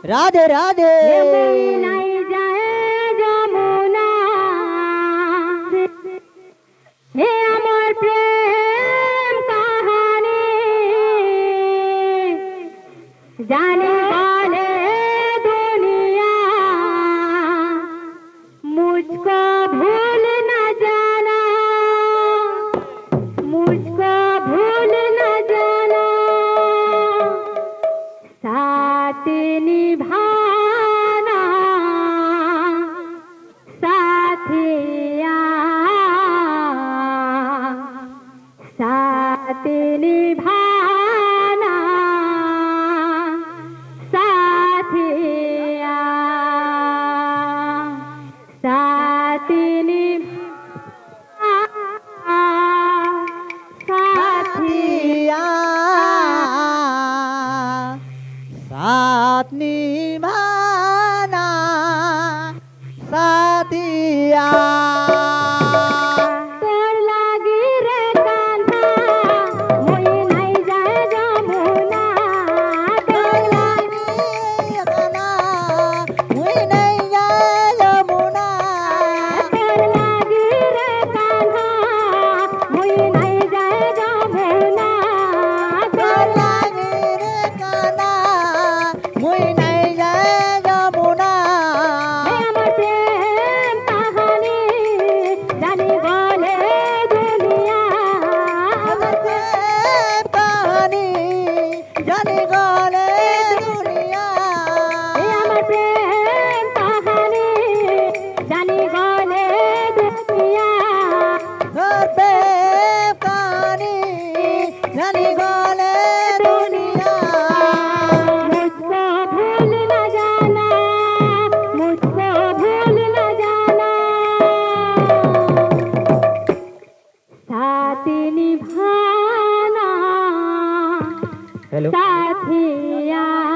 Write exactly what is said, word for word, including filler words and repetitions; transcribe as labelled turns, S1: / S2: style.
S1: राधे राधे।
S2: नहीं जाए जमुना हे अमर प्रेम कहानी जाने वाले दुनिया मुझको भूल न जाना, मुझको भूल न जाना, साथ निभाना साथिया, साथ निभाना साथिया, साथ निभाना साथिया,
S1: साथ निभाना साथिया।
S2: तोर लागी रे कान्हा मुई नहीं जाए जमुना,
S1: तोर लागी कान्हा मुई नहीं जाए जमुना,
S2: तोर लागी रे कान्हा मुई नहीं जाए जमुना,
S1: तोर लागी रे कान्हा मुई नहीं जाए जमुना।
S2: हे अमर प्रेम कहानी जाने वाले दुनिया,
S1: अमर प्रेम कहानी जाने वाले दुनिया,
S2: हे अमर प्रेम कहानी जाने वाले दुनिया,
S1: अमर प्रेम कहानी जाने वाले दुनिया।
S2: मुझको भूल न जाना, मुझको भूल न जाना, साथ निभाना
S1: हेलो
S2: साथिया।